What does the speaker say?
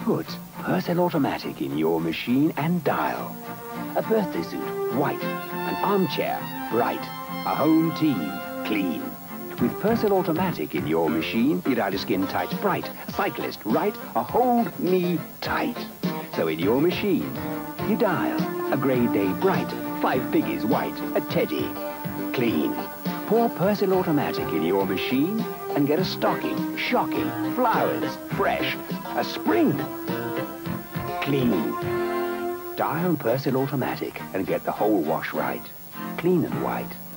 Put Persil Automatic in your machine and dial. A birthday suit, white. An armchair, bright. A home team, clean. With Persil Automatic in your machine, you dial a skin tight, bright. A cyclist, right. A hold me tight. So in your machine, you dial a grey day, bright. 5 piggies, white. A teddy, clean. Pour Persil Automatic in your machine and get a stocking, shocking, flowers, fresh. A spring, clean. Dial Persil Automatic and get the whole wash right. Clean and white.